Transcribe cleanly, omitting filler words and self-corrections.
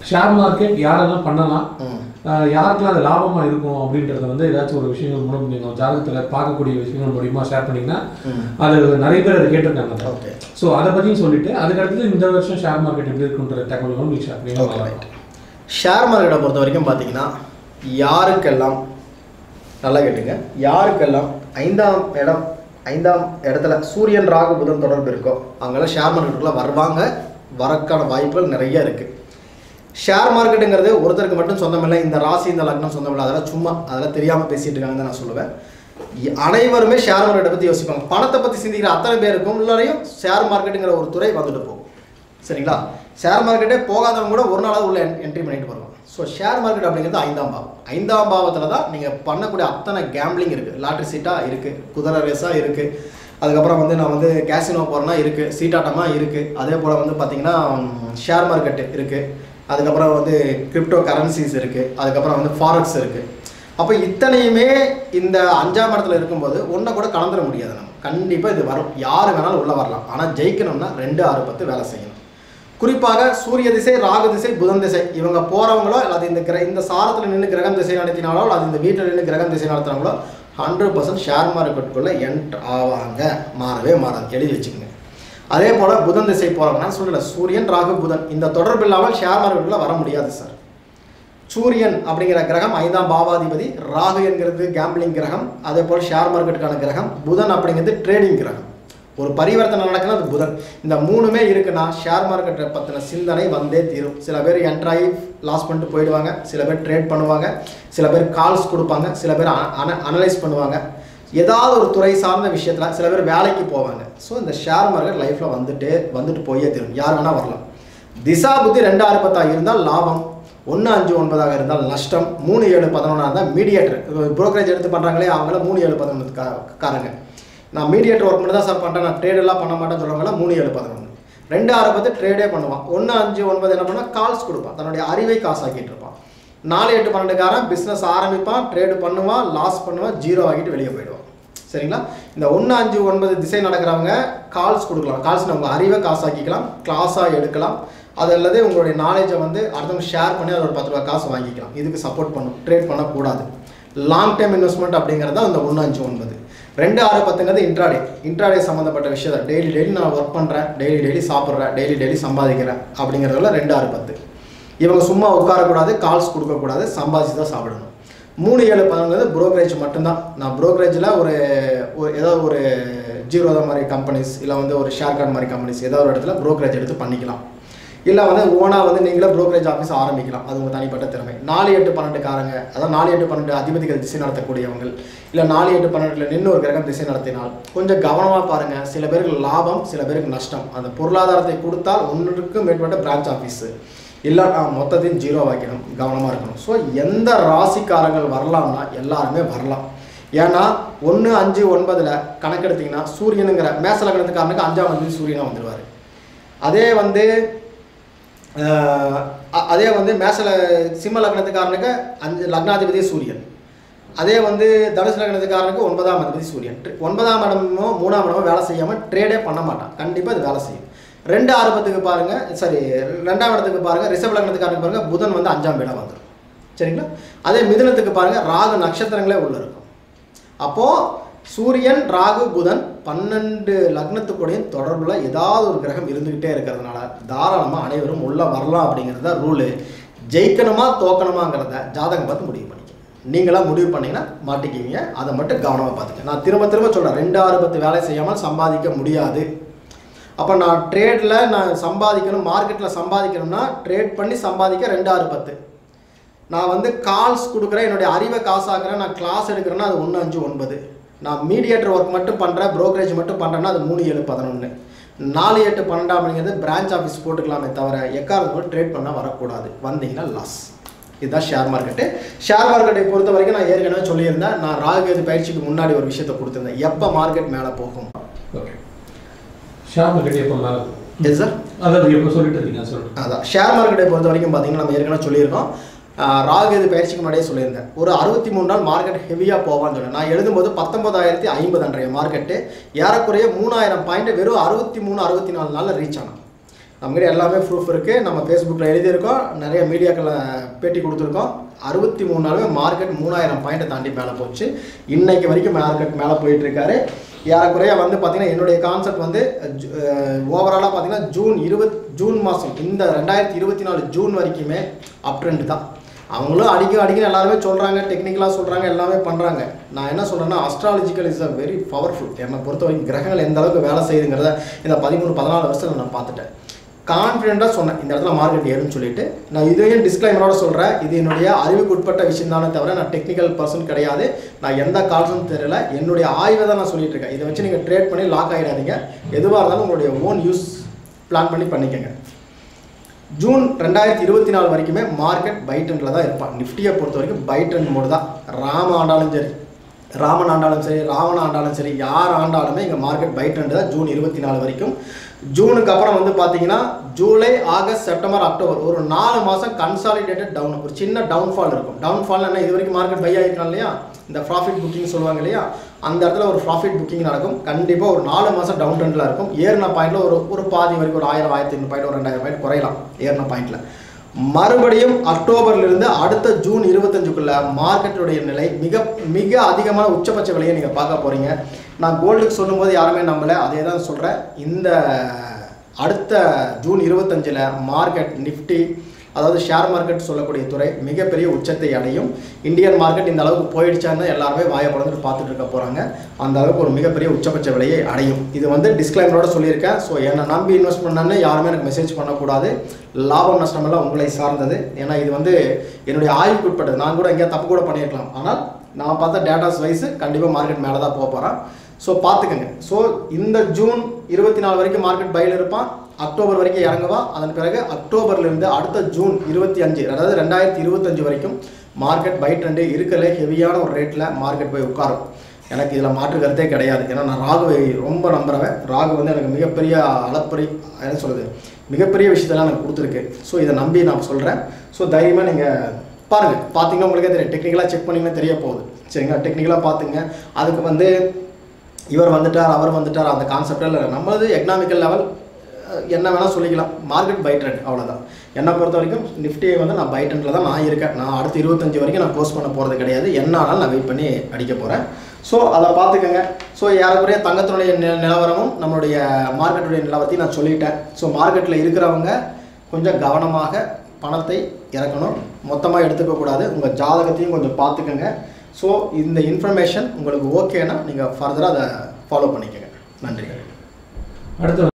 Share market யாரெல்லாம் பண்ணலாம், யாருக்கெல்லாம் அது லாபமாக இருக்கும் அப்படின்றத வந்து ஏதாச்சும் ஒரு விஷயங்கள் மூலம் நீங்கள் ஜாதகத்தில் பார்க்கக்கூடிய விஷயங்கள் மூலியமாக ஷேர் பண்ணிங்கன்னா அது நிறைய பேர் அதை கேட்டிருக்காங்க. ஓகே, ஸோ அதை பற்றியும் சொல்லிவிட்டு அதுக்கடுத்து இந்த வருஷம் ஷேர் மார்க்கெட் எப்படி இருக்குன்ற தகவல்களும் நீங்கள் ஷேர் பண்ணி. ஷேர் மார்க்கெட்டை பொறுத்த வரைக்கும் பார்த்தீங்கன்னா யாருக்கெல்லாம் நல்லா கேட்டுங்க, யாருக்கெல்லாம் ஐந்தாம் இடத்துல சூரியன் ராகு புதன் தொடர்பு இருக்கோ அவங்கெல்லாம் ஷேர் மார்க்கெட்டுக்குள்ளே வரக்கான வாய்ப்புகள் நிறைய இருக்குது. ஷேர் மார்க்கெட்டுங்கிறது ஒருத்தருக்கு மட்டும் சொந்தமில்லை, இந்த ராசி இந்த லக்னம் சொந்தமில்லை, அதெல்லாம் தெரியாமல் பேசிகிட்டு இருக்காங்கன்னு தான் நான் சொல்லுவேன். அனைவருமே ஷேர் மார்க்கெட்டை பற்றி யோசிப்பாங்க. பணத்தை பற்றி சிந்திக்கிற அத்தனை பேருக்கும் உள்ளரையும் ஷேர் மார்க்கெட்டுங்கிற ஒரு துறை வந்துட்டு போகும். சரிங்களா? ஷேர் மார்க்கெட்டே போகாதவங்க கூட ஒரு நாளாவது உள்ள என்ட்ரி பண்ணிட்டு வருவாங்க. ஸோ ஷேர் மார்க்கெட் அப்படிங்கிறது 5ஆம் பாவம். 5ஆம் பாவத்தில் தான் நீங்கள் பண்ணக்கூடிய அத்தனை கேம்பிளிங் இருக்குது. லாட்ரி சீட்டாக இருக்குது, குதிரை ரேஸாக இருக்குது, அதுக்கப்புறம் வந்து நான் வந்து கேசினோ போகிறேன்னா இருக்குது, சீட்டாட்டமாக இருக்குது, அதே போல் வந்து பார்த்திங்கன்னா ஷேர் மார்க்கெட்டு இருக்குது, அதுக்கப்புறம் வந்து கிரிப்டோ கரன்சிஸ் இருக்குது, அதுக்கப்புறம் வந்து ஃபாரெக்ஸ் இருக்குது. அப்போ இத்தனையுமே இந்த 5ஆம் இடத்துல இருக்கும்போது ஒன்றை கூட கலந்துட முடியாது. நம்ம கண்டிப்பாக இது வரும், யார் வேணாலும் உள்ளே வரலாம். ஆனால் ஜெயிக்கணும்னா 2, 6, 10 வேலை செய்யணும். குறிப்பாக சூரிய திசை, ராகு திசை, புதன் திசை இவங்க போகிறவங்களோ அல்லது இந்த சாரத்தில் நின்று கிரகம் திசை நடத்தினாலோ அல்லது இந்த வீட்டில் நின்று கிரகம் திசை நடத்துனாங்களோ 100% ஷேர் மார்க்கெட்டுக்குள்ளே என்ட்ரு ஆவாங்க. மாறவே மாறாது, எழுதி வச்சுக்கோங்க. அதே போல் புதன் திசை போகிறவங்கன்னா சொல்லலை, சூரியன் ராகு புதன் இந்த தொடர்பு இல்லாமல் ஷேர் மார்க்கெட்டுக்குள்ளே வர முடியாது சார். சூரியன் அப்படிங்கிற கிரகம் 5ஆம் பாவாதிபதி, ராகு என்கிறது கேம்பிளிங் கிரகம், அதே போல் ஷேர் மார்க்கெட்டுக்கான கிரகம், புதன் அப்படிங்கிறது ட்ரேடிங் கிரகம். ஒரு பரிவர்த்தனை நடக்குன்னா அது புதன். இந்த 3மே இருக்குன்னா ஷேர் மார்க்கெட்டை பற்றின சிந்தனை வந்தே தீரும். சில பேர் என்ட்ராகி லாஸ் பண்ணிட்டு போயிடுவாங்க, சில பேர் ட்ரேட் பண்ணுவாங்க, சில பேர் கால்ஸ் கொடுப்பாங்க, சில பேர் அனலைஸ் பண்ணுவாங்க, ஏதாவது ஒரு துறை சார்ந்த விஷயத்தில் சில பேர் வேலைக்கு போவாங்க. ஸோ இந்த ஷேர் மார்க்கெட் லைஃப்பில் வந்துட்டு போயே தீரும். யார் வேணால் வரலாம். திசா புத்தி 2, 6, 10 இருந்தால் லாபம், 1, 5, 9 இருந்தால் நஷ்டம், 3, 7, 11 இருந்தால் மீடியேட்டர். புரோக்கரேஜ் எடுத்து பண்ணுறாங்களே அவங்கள 3, 7, 11 காரங்க. நான் மீடியேட்டர் ஒர்க் மட்டும் தான் சார் பண்ணுறேன், நான் ட்ரேடெல்லாம் பண்ண மாட்டேன்னு சொல்கிறவங்கள 3, 7, 11. 2, 6, 10 ட்ரேடே பண்ணுவான். 1, 5, 9 என்ன பண்ணால் கால்ஸ் கொடுப்பான், தன்னுடைய அறிவை காசாக்கிட்டு இருப்பான். 4, 8, 12 பிஸ்னஸ் ஆரம்பிப்பான், ட்ரேடு பண்ணுவான், லாஸ் பண்ணுவான், 0 ஆகிட்டு வெளியே போயிடுவான். சரிங்களா? இந்த 1, 5, 9 திசை நடக்கிறவங்க கால்ஸ் கொடுக்கலாம். கால்ஸ் உங்கள் அறிவை காசாக்கிக்கலாம், கிளாஸாக எடுக்கலாம், அது அல்லது உங்களுடைய நாலேஜை வந்து அடுத்தவங்க ஷேர் பண்ணி அதோட 10 ரூபா காசு வாங்கிக்கலாம். இதுக்கு சப்போர்ட் பண்ணும். ட்ரேட் பண்ணக்கூடாது. லாங் டைம் இன்வெஸ்ட்மெண்ட் அப்படிங்கிறத அந்த 1, 5, 9. 2, 6, 10 இன்ட்ராடே சம்மந்தப்பட்ட விஷயத்தை டெய்லி நான் ஒர்க் பண்ணுறேன், டெய்லி சாப்பிட்றேன், டெய்லி சம்பாதிக்கிறேன் அப்படிங்கிறதுல 2, 6, 10. இவங்க சும்மா உட்காரக்கூடாது, கால்ஸ் கொடுக்கக்கூடாது, சம்பாதிச்சு தான் சாப்பிடணும். 3, 7, 11 புரோக்கரேஜ் மட்டும்தான். நான் புரோக்கரேஜில் ஏதாவது ஒரு ஜீரோதா மாதிரி கம்பெனிஸ் இல்லை வந்து ஒரு ஷேர் கார்டு மாதிரி கம்பெனிஸ் ஏதாவது ஒரு இடத்துல புரோக்கரேஜ் எடுத்து பண்ணிக்கலாம். இல்லை வந்து ஓனாக வந்து நீங்களே புரோக்கரேஜ் ஆஃபீஸ் ஆரம்பிக்கலாம். அது உங்கள் தனிப்பட்ட திறமை. 4, 8, 12 காரங்க, அதாவது 4, 8, 12 அதிபதிகள் திசை நடத்தக்கூடியவங்க, இல்லை 4, 8, 12 நின்று ஒரு கிரகம் திசை நடத்தினால் கொஞ்சம் கவனமாக பாருங்கள். சில பேருக்கு லாபம், சில பேருக்கு நஷ்டம். அந்த பொருளாதாரத்தை கொடுத்தால் 1க்கும் மேற்பட்ட பிரான்ச் ஆஃபீஸு இல்லை மொத்தத்தையும் 0 ஆக்கிடும். கவனமாக இருக்கணும். ஸோ எந்த ராசிக்காரங்கள் வரலாம்னா எல்லாருமே வரலாம். ஏன்னா 1, 5, 9 கணக்கெடுத்திங்கன்னா சூரியனுங்கிற மேச லக்னத்துக்காரனுக்கு 5ஆம் தேதி சூரியனாக வந்துடுவார். அதே வந்து சிம்ம லக்னத்துக்காரனுக்கு 5 லக்னாதிபதி சூரியன். அதே வந்து தனுசு லக்னத்துக்காரனுக்கு 9ஆம் அதிபதி சூரியன். 9ஆம் இடமோ 3ஆம் இடமோ வேலை செய்யாமல் ட்ரேடே பண்ண மாட்டான். கண்டிப்பாக இது வேலை செய்யும். 2, 6, 10 பாருங்கள், 2ஆம் இடத்துக்கு பாருங்கள், ரிஷப லக்னத்துக்காரனுக்கு பாருங்கள், புதன் வந்து 5ஆம் இடம் வந்துடும். சரிங்களா? அதே மிதுனத்துக்கு பாருங்கள், ராகு நட்சத்திரங்களே உள்ள இருக்கும். அப்போது சூரியன் ராகு புதன் 12 லக்னத்துக்கூடையும் தொடர்புல ஏதாவது ஒரு கிரகம் இருந்துக்கிட்டே இருக்கிறதுனால தாராளமாக அனைவரும் உள்ளே வரலாம். அப்படிங்கிறத ரூலு. ஜெயிக்கணுமா தோக்கணுமாங்கிறத ஜாதகம் பார்த்து முடிவு பண்ணிக்க. நீங்களாம் முடிவு பண்ணிங்கன்னா மாட்டிக்குவீங்க. அதை மட்டும் கவனமாக பார்த்துக்க. நான் திரும்ப சொல்கிறேன், 2, 6, 10 வேலை செய்யாமல் சம்பாதிக்க முடியாது. அப்போ நான் ட்ரேடில் நான் சம்பாதிக்கணும், மார்க்கெட்டில் சம்பாதிக்கணும்னா ட்ரேட் பண்ணி சம்பாதிக்க 2, 6, 10. நான் வந்து கால்ஸ் கொடுக்குறேன், என்னுடைய அறிவை காசாக்குறேன், நான் கிளாஸ் எடுக்கிறேன்னா அது 1, 5, 9. நான் மீடியேட்டர் ஒர்க் மட்டும் பண்ணுறேன், புரோக்கரேஜ் மட்டும் பண்ணுறேன்னா அது 3, 7, 11. 4, 8, 12 அப்படிங்கிறது பிரான்ச் ஆஃபீஸ் போட்டுக்கலாமே தவிர எக்காரணம் ட்ரேட் பண்ணால் வரக்கூடாது. வந்தீங்கன்னா லாஸ். இதுதான் ஷேர் மார்க்கெட்டு. ஷேர் மார்க்கெட்டை பொறுத்த வரைக்கும் நான் ஏற்கனவே சொல்லியிருந்தேன். நான் ராகு பயிற்சிக்கு முன்னாடி ஒரு விஷயத்தை கொடுத்துருந்தேன். எப்போ மார்க்கெட் மேலே போகும், ஷேர் மார்க்கெட் எப்போ மேலே போகும்? எஸ் சார், அதான் எப்போ சொல்லிட்டு இருக்கீங்க சொல்லுங்கள். அதான் ஷேர் மார்க்கெட்டை பொறுத்த வரைக்கும் பார்த்தீங்கன்னா நம்ம ஏற்கனவே சொல்லியிருக்கோம். ராகு பயிற்சிக்கு முன்னாடியே சொல்லியிருந்தேன். ஒரு 63 நாள் மார்க்கெட் ஹெவியாக போவான்னு சொன்னேன். நான் எழுதும்போது 19,050 அன்றைய மார்க்கெட்டு ஏறக்குறைய 3000 பாயிண்ட் வெறும் 63, 64 நாளில் ரீச் ஆனோம். நம்மகிட்ட எல்லாமே ப்ரூஃப் இருக்குது. நம்ம ஃபேஸ்புக்கில் எழுதியிருக்கோம், நிறைய மீடியாக்களில் பேட்டி கொடுத்துருக்கோம். 63 நாளுமே மார்க்கெட் 3000 பாயிண்ட்டை தாண்டி மேலே போச்சு. இன்னைக்கு வரைக்கும் மார்க்கெட் மேலே போயிட்டுருக்காரு. ஏறக்குறைய வந்து பார்த்திங்கன்னா என்னுடைய கான்செப்ட் வந்து ஓவராலாக பார்த்திங்கன்னா ஜூன் மாதம் இந்த 2024 ஜூன் வரைக்குமே அப் ட்ரெண்ட் தான். அவங்களும் அடிக்க எல்லாருமே சொல்கிறாங்க, டெக்னிக்கலாக சொல்கிறாங்க, எல்லாமே பண்ணுறாங்க. நான் என்ன சொல்கிறேன்னா, astrological is a very powerful. என்னை பொறுத்த வரைக்கும் கிரகங்கள் எந்த அளவுக்கு வேலை செய்யுதுங்கிறத இந்த 13-14 வருஷத்தில் நான் பார்த்துட்டேன். கான்ஃபிடென்ட்டாக சொன்னேன் இந்த இடத்துல மார்க்கெட் ஏறும்னு சொல்லிட்டு. நான் இதையும் டிஸ்க்ளைமரோட சொல்கிறேன், இது என்னுடைய அறிவுக்கு உட்பட்ட விஷயம் தானே தவிர நான் டெக்னிக்கல் பர்சன் கிடையாது. நான் எந்த கால்ஸும் தெரியல, என்னுடைய ஆய்வை தான் நான் சொல்லிட்டு இருக்கேன். இதை வச்சு நீங்கள் ட்ரேட் பண்ணி லாக் ஆகிடாதீங்க. எதுவாக இருந்தாலும் உங்களுடைய ஓன் யூஸ் பிளான் பண்ணி பண்ணிக்கோங்க. ஜூன் 2024 வரைக்குமே மார்க்கெட் பை ட்ரெண்டில் தான் இருப்பான். நிஃப்டியை பொறுத்த வரைக்கும் பை ட்ரெண்ட் மோடு தான். ராமன் ஆண்டாலும் சரி, ராவண ஆண்டாலும் சரி, யார் ஆண்டாலுமே இங்கே மார்க்கெட் பை ட்ரெண்ட் தான் ஜூன் 24 வரைக்கும். ஜூனுக்கு அப்புறம் வந்து பார்த்தீங்கன்னா ஜூலை, ஆகஸ்ட், செப்டம்பர், அக்டோபர் ஒரு 4 மாதம் கன்சாலிடேட்டட் டவுன், ஒரு சின்ன டவுன்ஃபால் இருக்கும். டவுன்ஃபால் என்ன, இது வரைக்கும் மார்க்கெட் பை ஆகிருக்கலாம் இல்லையா, இந்த ப்ராஃபிட் புக்கிங் சொல்லுவாங்க இல்லையா, அந்த இடத்துல ஒரு ப்ராஃபிட் புக்கிங் நடக்கும். கண்டிப்பாக ஒரு 4 மாதம் டவுன் ட்ரெண்டில் இருக்கும். ஏறின பாயிண்டில் ஒரு பாதி வரைக்கும் ஒரு 1000, 1500 பாயிண்ட், ஒரு 2000 பாயிண்ட் குறையலாம் ஏறின பாயிண்டில். மறுபடியும் அக்டோபர்லேருந்து அடுத்த ஜூன் 25க்குள்ள மார்க்கெட்டுடைய நிலை மிக மிக அதிகமான உச்சபட்ச விலையை நீங்கள் பார்க்க போகிறீங்க. நான் கோல்டுக்கு சொல்லும்போது யாருமே நம்பலை, அதே தான் சொல்கிறேன். இந்த அடுத்த ஜூன் 25ல் மார்க்கெட் நிஃப்டி, அதாவது ஷேர் மார்க்கெட் சொல்லக்கூடிய துறை மிகப்பெரிய உச்சத்தை அடையும். இந்தியன் மார்க்கெட் இந்த அளவுக்கு போயிடுச்சான்னு எல்லாருமே வாயை படந்துட்டு பார்த்துட்டு இருக்க போகிறாங்க. அந்த அளவுக்கு ஒரு மிகப்பெரிய உச்சபட்ச விலையை அடையும். இது வந்து டிஸ்க்ளைமரோட சொல்லியிருக்கேன். ஸோ என்னை நம்பி இன்வெஸ்ட் பண்ணான்னு யாருமே எனக்கு மெசேஜ் பண்ணக்கூடாது. லாபம் நஷ்டமெல்லாம் உங்களை சார்ந்தது. ஏன்னா இது வந்து என்னுடைய ஆய்வுக்கு உட்பட்டது. நான் கூட எங்கேயா தப்பு கூட பண்ணியிருக்கலாம். ஆனால் நான் பார்த்த டேட்டாஸ் வைஸ் கண்டிப்பாக மார்க்கெட் மேலே தான் போக போகிறேன். ஸோ பார்த்துக்கங்க. ஸோ இந்த ஜூன் 24 வரைக்கும் மார்க்கெட் பையில் இருப்பான். அக்டோபர் வரைக்கும் இறங்குவா. அதன் பிறகு அக்டோபர்லேருந்து அடுத்த ஜூன் 25, அதாவது 2025 வரைக்கும் மார்க்கெட் பை ட்ரெண்டு இருக்கல ஹெவியான ஒரு ரேட்டில் மார்க்கெட் போய் உட்காரும். எனக்கு இதில் மாற்று கருத்தே கிடையாது. ஏன்னா நான் ராகுவை ரொம்ப நம்புறவன். ராகு வந்து எனக்கு மிகப்பெரிய அளப்பரி என்ன சொல்கிறது, மிகப்பெரிய விஷயத்தெல்லாம் எனக்கு கொடுத்துருக்கு. ஸோ இதை நம்பி நான் சொல்கிறேன். ஸோ தைரியமாக நீங்கள் பாருங்கள். பார்த்தீங்கன்னா உங்களுக்கே தெரியும், டெக்னிக்கலாக செக் பண்ணிங்கன்னா தெரிய போகுது. சரிங்களா, டெக்னிக்கலாக பார்த்துங்க. அதுக்கு வந்து இவர் வந்துட்டார், அவர் வந்துட்டார், அந்த கான்செப்டில் இல்லை. நம்மளது எக்கனாமிக்கல் லெவல் என்ன வேணால் சொல்லிக்கலாம். மார்க்கெட் பை ட்ரெண்ட், அவ்வளோதான். என்னை பொறுத்த வரைக்கும் நிஃப்டியை வந்து நான் பை ட்ரெண்டில் தான் நான் இருக்கேன். நான் அடுத்த 25 வரைக்கும் நான் க்ளோஸ் பண்ண போகிறது கிடையாது. என்ன ஆனாலும் நான் வெயிட் பண்ணி அடிக்க போகிறேன். ஸோ அதை பார்த்துக்கோங்க. ஸோ ஏறக்குறைய தங்கத்தினுடைய நிலவரமும் நம்மளுடைய மார்க்கெட்டுடைய நிலவரத்தையும் நான் சொல்லிட்டேன். ஸோ மார்க்கெட்டில் இருக்கிறவங்க கொஞ்சம் கவனமாக பணத்தை இறக்கணும். மொத்தமாக எடுத்துக்கக்கூடாது. உங்கள் ஜாதகத்தையும் கொஞ்சம் பார்த்துக்கோங்க. ஸோ இந்த இன்ஃபர்மேஷன் உங்களுக்கு ஓகேனா நீங்கள் ஃபர்தராக அதை ஃபாலோ பண்ணிக்கோங்க. நன்றி. அடுத்து